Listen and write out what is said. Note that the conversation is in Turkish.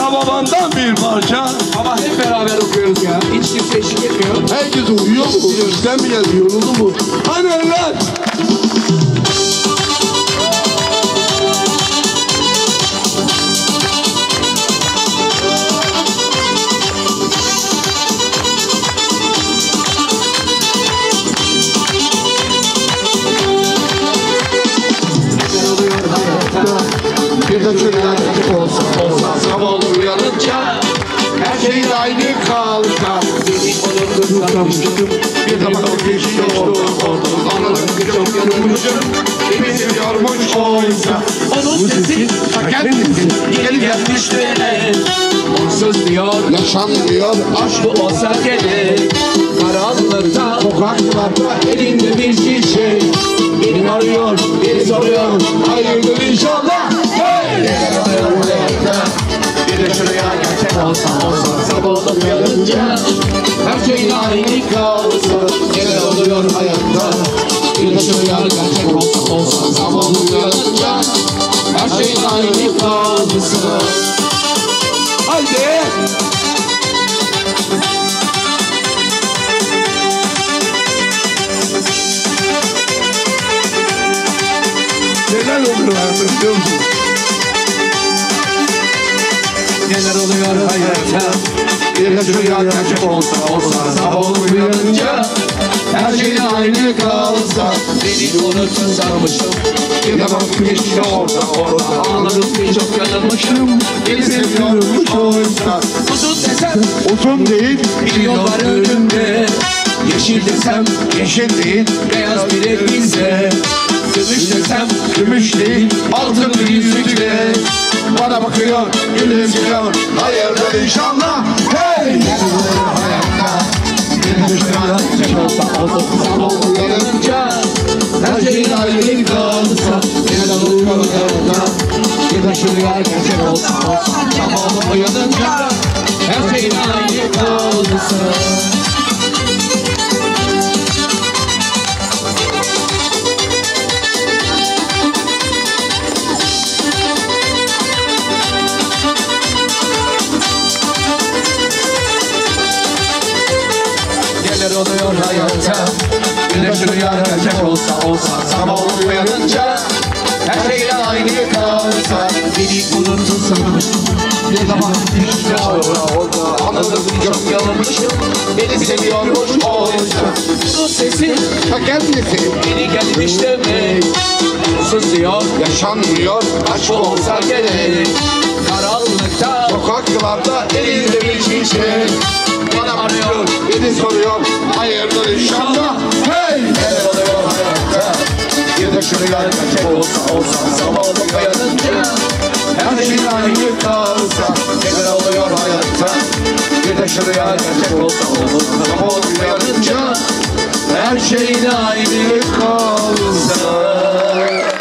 da babandan bir parça. Ama hep beraber okuyoruz ya. Hiç kimse eşlik etmiyor. Herkes uyuyor mu? Sen mi geldin? Yoruldun mu? Hani lan? Bir de şöyle olsa sabah uyanınca her şey aynı kalka. Beni onu kutlamıştım. Bir de bakıp geçti oldu. Anladım ki çok yanılmışım. Beni seviyormuş oysa. Onun sesi ta kendisi geri gelmiş beni. Onsuz diyor yaşanmıyor. aşk bu olsa gerek. Karanlıkta Sokaklarda elinde bir şişe. Beni arıyor, beni soruyor. hayırdır inşallah. Bir de şuraya gerçek olsa sabah uyanınca her şey aynı kalsa. Neler oluyor hayatta? Bir de şuraya gerçek olsa sabah uyanınca her şey aynı kalsa. Haydi. Neler oluyor hayatım biliyor musun? Neler oluyor hayatta? Bir de şuraya gerçek olsa Sabah uyanınca her şey aynı kalsa. Beni unutun sanmıştım. Bir de bakıp geçti orada. Anladım ki çok yanılmışım. Beni seviyormuş oysa. Uzun desem uzun değil, bir yol var önümde. Yeşil desem yeşil değil, beyaz bir elbise. Gümüş desem gümüş değil, altın bir yüzükle. bana bakıyor, gülümsüyor. Hayırdır inşallah. Hey! Sabah uyanınca her şey aynı kalsa. Neler oluyor hayatta? Bir de şuraya gerçek olsa. Sabah uyanınca her şey aynı kalsa. Neler oluyor hayatta? Bir de şuraya gerçek olsa sabah uyanınca her şey aynı kalsa. Beni unutun sanmıştım. Bir zaman işte orada anladım çok yanılmışım. Beni seviyormuş oysa. Su sesi Ta kendisi beni gelmiş demek. Sus diyor yaşanmıyor, aşk olsa gerek. Karanlıkta sokaklarda elinde bir şişe. bana arıyor. Beni soruyor, hayırdır inşallah. Hey! Neler oluyor hayatta? Bir de şuraya gerçek olsa sabah uyanınca her şey aynı kalsa. Neler oluyor hayatta? Bir de şuraya gerçek olsa sabah uyanınca her şey aynı kalsa.